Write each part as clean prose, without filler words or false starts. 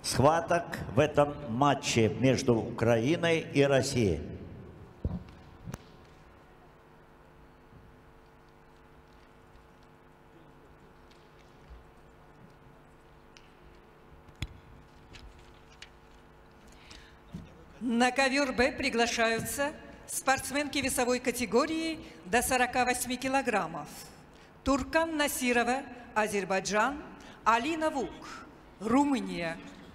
схваток в этом матче между Украиной и Россией. На ковер Б приглашаются спортсменки весовой категории до 48 килограммов. Туркан Насирова, Азербайджан, Алина Вук, Румыния.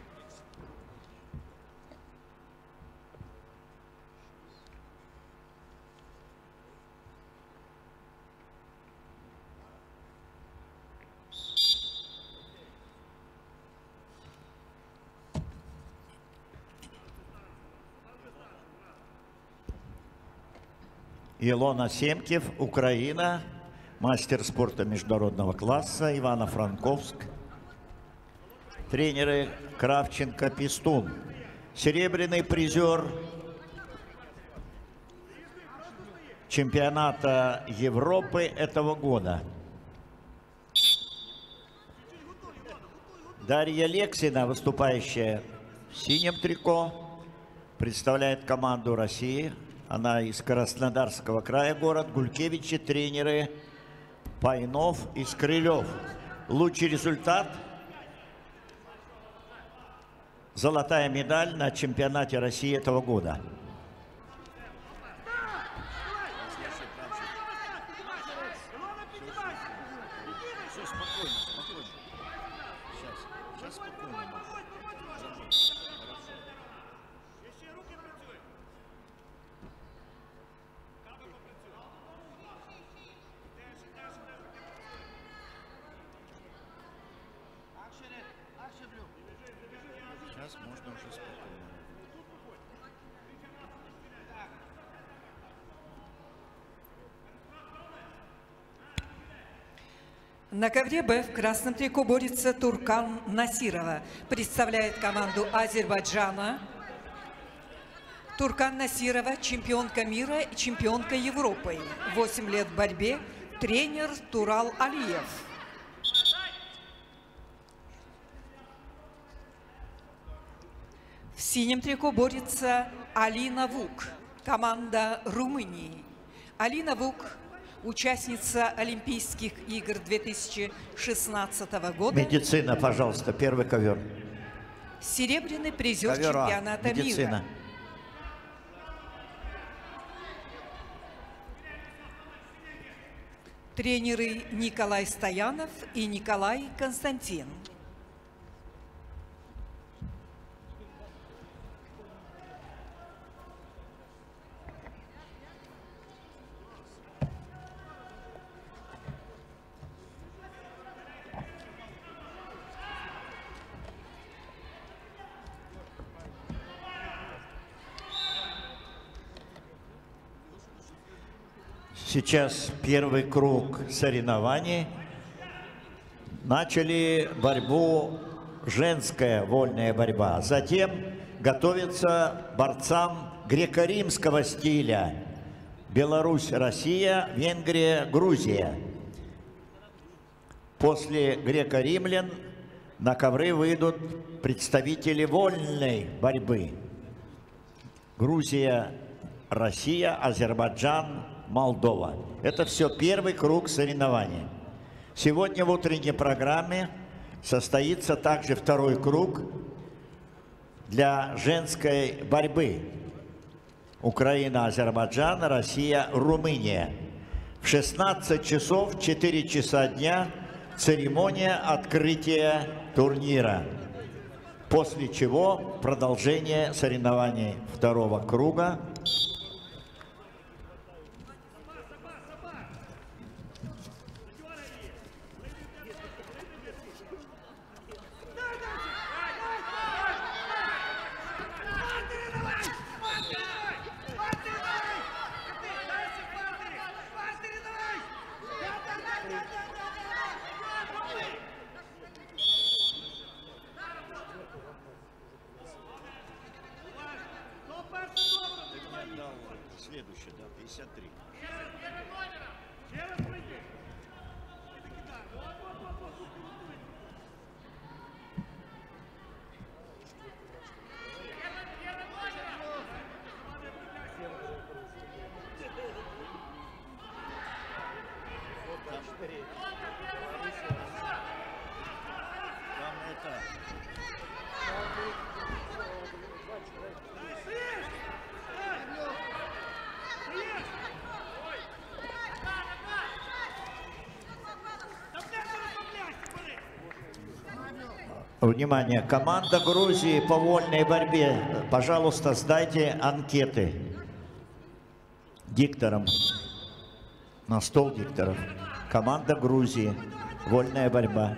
Илона Семкев, Украина, мастер спорта международного класса, Ивано-Франковск. Тренеры Кравченко, Пестун. Серебряный призер чемпионата Европы этого года. Дарья Лексина, выступающая в синем трико, представляет команду России. Она из Краснодарского края, город Гулькевичи, тренеры Пайнов и Скрылев. Лучший результат – золотая медаль на чемпионате России этого года. Можно уже спокойно. На ковре Б в красном трико борется Туркан Насирова. Представляет команду Азербайджана. Туркан Насирова – чемпионка мира и чемпионка Европы. 8 лет в борьбе. Тренер Турал Алиев. В синем трико борется Алина Вук, команда Румынии. Алина Вук – участница Олимпийских игр 2016 года. Медицина, пожалуйста, первый ковер. Серебряный призер Ковер А, чемпионата медицина. мира. Тренеры Николай Стоянов и Николай Константин. Сейчас первый круг соревнований. Начали борьбу женская вольная борьба. Затем готовится борцам греко-римского стиля. Беларусь, Россия, Венгрия, Грузия. После греко-римлян на ковры выйдут представители вольной борьбы. Грузия, Россия, Азербайджан, Молдова. Это все первый круг соревнований. Сегодня в утренней программе состоится также второй круг для женской борьбы. Украина, Азербайджан, Россия, Румыния. В 16 часов 4 часа дня церемония открытия турнира. После чего продолжение соревнований второго круга. Следующий, да, 53. это. Внимание, команда Грузии по вольной борьбе. Пожалуйста, сдайте анкеты дикторам. На стол дикторов. Команда Грузии. Вольная борьба.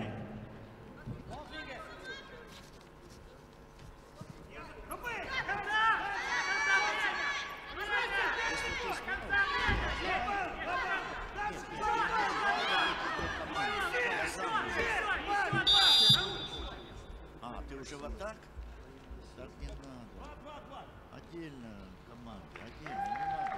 А, ты уже вот так? Так не надо. Отдельно команда, отдельно, не надо.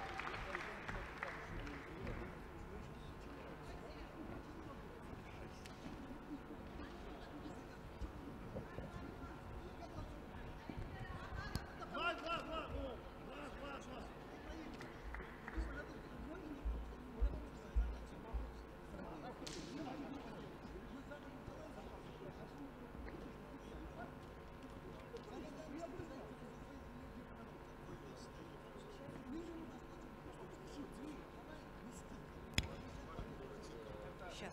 Сейчас.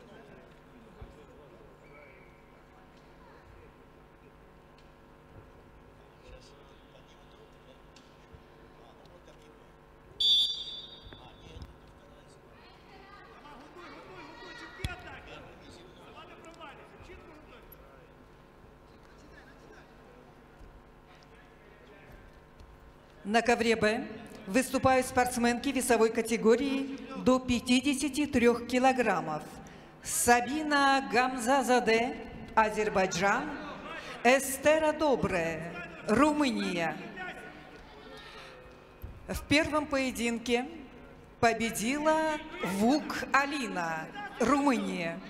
На ковре Б выступают спортсменки весовой категории до 53 килограммов. Сабина Гамзазаде, Азербайджан, Эстера Добре, Румыния. В первом поединке победила Вук Алина, Румыния.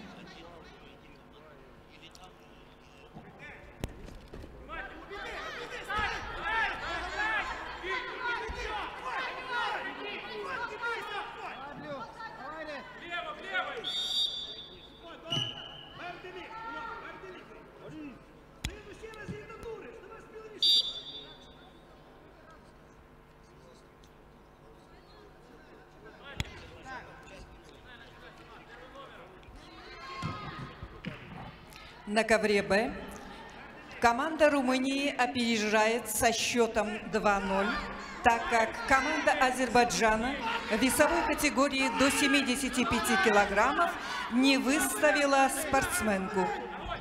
На ковре Б команда Румынии опережает со счетом 2-0, так как команда Азербайджана в весовой категории до 75 килограммов не выставила спортсменку.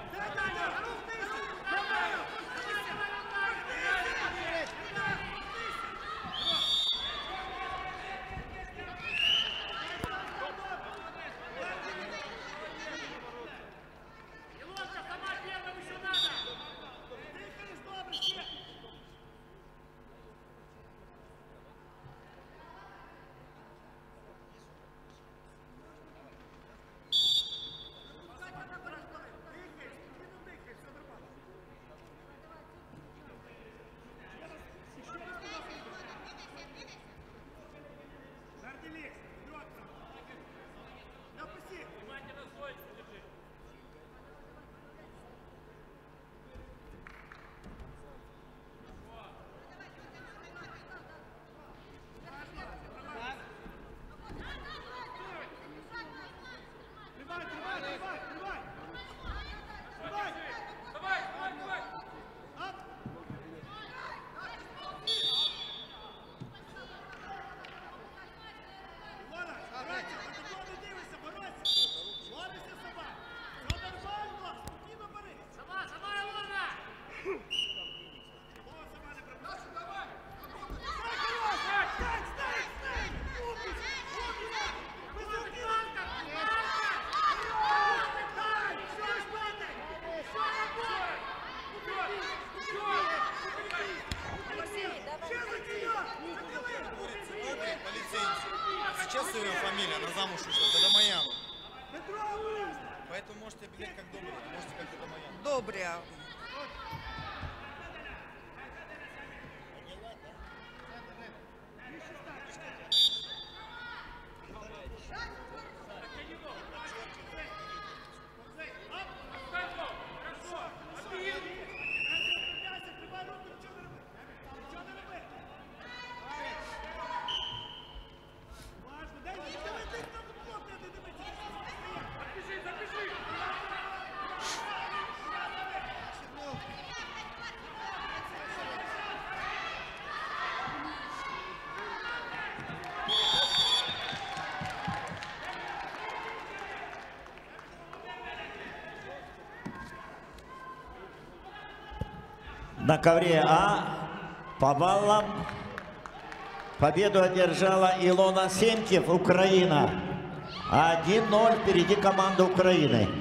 Сейчас ее фамилия, она замуж ушла, это Домаян. Поэтому можете объявлять как Добрый, можете как Домаян. Добря. На ковре А по баллам победу одержала Илона Сенькев, Украина. 1-0 впереди команда Украины.